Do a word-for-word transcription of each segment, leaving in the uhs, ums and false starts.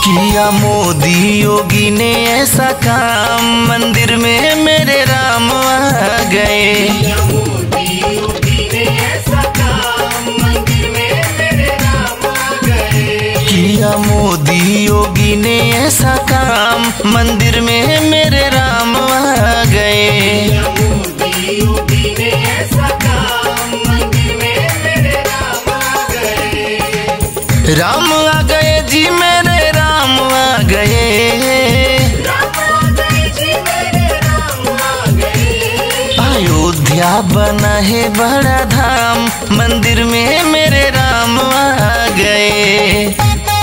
किया मोदी योगी ने ऐसा काम, मंदिर में मेरे राम आ गए। किया मोदी योगी ने ऐसा काम, मंदिर में मेरे राम आ गए। किया मोदी योगी ने ऐसा काम, मंदिर में मेरे राम आ गए। किया मोदी योगी ने ऐसा काम, मंदिर में मेरे राम आ गए। राम आ गए जी मेरे राम आ गए। राम आ गए जी मेरे राम आ गए। अयोध्या बना है बड़ा धाम, मंदिर में मेरे राम आ गए।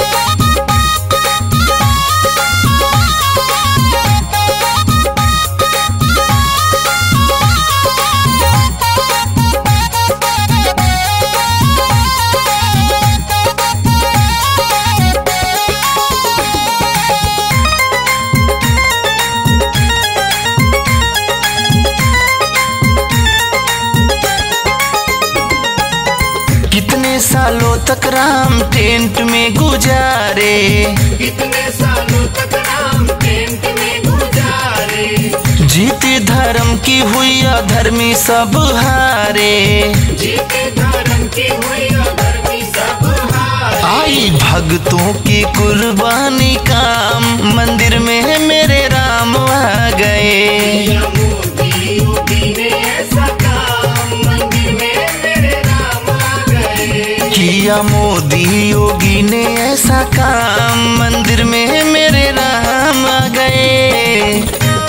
कितने सालों तक राम टेंट में गुजारे, कितने सालों तक राम टेंट में गुजारे। जीती धर्म की हुई अधर्मी सब हारे। जीते धर्म की हुई अधर्मी सब हारे। आई भक्तों की कुर्बानी काम, मंदिर में मेरे राम आ गए। किया मोदी योगी ने ऐसा काम, मंदिर में मेरे राम आ गए। किया मोदी योगी ने ऐसा काम, मंदिर में मेरे राम आ गए।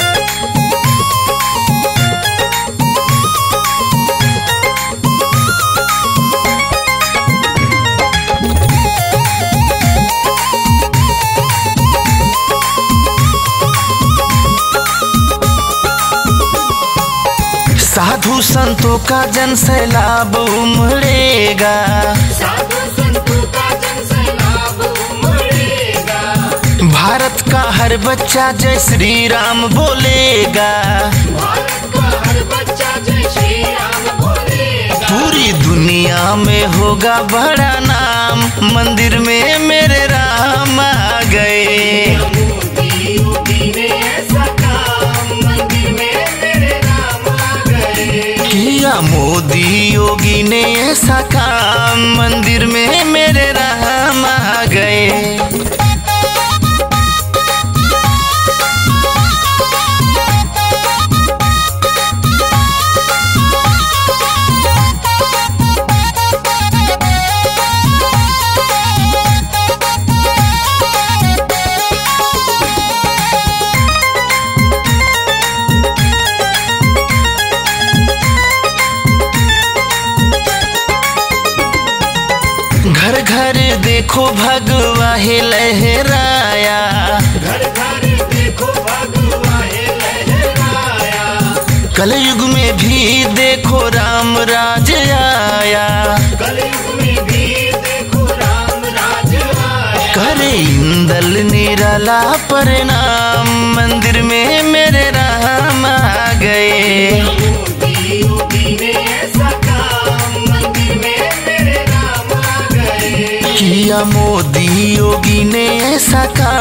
साधु संतों का जन सैलाब उमड़ेगा, साधु संतों का जन सैलाब उमड़ेगा। भारत का हर बच्चा जय श्री राम बोलेगा। भारत का हर बच्चा जय श्री राम बोलेगा। पूरी दुनिया में होगा बड़ा नाम, मंदिर में मेरे राम आ गए। मोदी योगी ने ऐसा काम, मंदिर में मेरे राम आ गए। किया मोदी योगी ने ऐसा काम, मंदिर में मेरे राम आ गए। घर घर देखो भगवा है लहराया, घर घर देखो भगवा है लहराया। कलयुग में भी देखो राम राज आया। कलयुग में भी देखो राम राज आया। करे इंदल निराला प्रणाम, मंदिर में मेरे राम आ गए। मोदी योगी ने ऐसा काम, मंदिर में मेरे राम आ गए। किया मोदी योगी ने ऐसा काम,